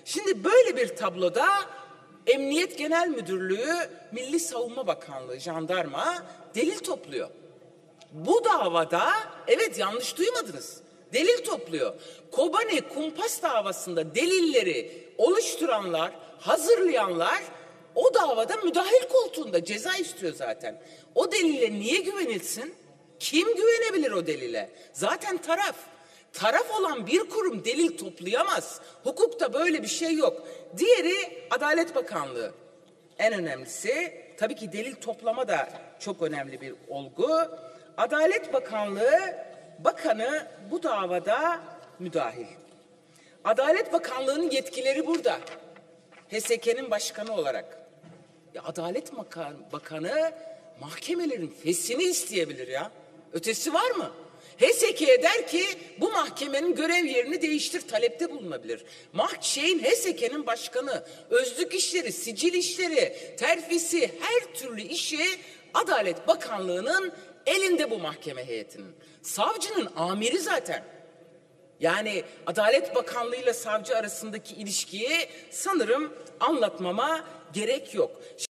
Şimdi böyle bir tabloda Emniyet Genel Müdürlüğü, Milli Savunma Bakanlığı, jandarma delil topluyor. Bu davada, evet yanlış duymadınız, delil topluyor. Kobani kumpas davasında delilleri oluşturanlar, hazırlayanlar o davada müdahil koltuğunda ceza istiyor zaten. O delile niye güvenilsin? Kim güvenebilir o delile? Zaten taraf. Taraf olan bir kurum delil toplayamaz. Hukukta böyle bir şey yok. Diğeri Adalet Bakanlığı. En önemlisi tabii ki delil toplama da çok önemli bir olgu. Adalet Bakanlığı bakanı bu davada müdahil. Adalet Bakanlığı'nın yetkileri burada. HSK'nin başkanı olarak. Adalet Bakanı mahkemelerin feshini isteyebilir ya. Ötesi var mı? HSK'ye der ki bu mahkemenin görev yerini değiştir, talepte bulunabilir. HSK'nin başkanı, özlük işleri, sicil işleri, terfisi, her türlü işi Adalet Bakanlığı'nın elinde bu mahkeme heyetinin. Savcının amiri zaten. Yani Adalet Bakanlığı ile savcı arasındaki ilişkiyi sanırım anlatmama gerek yok.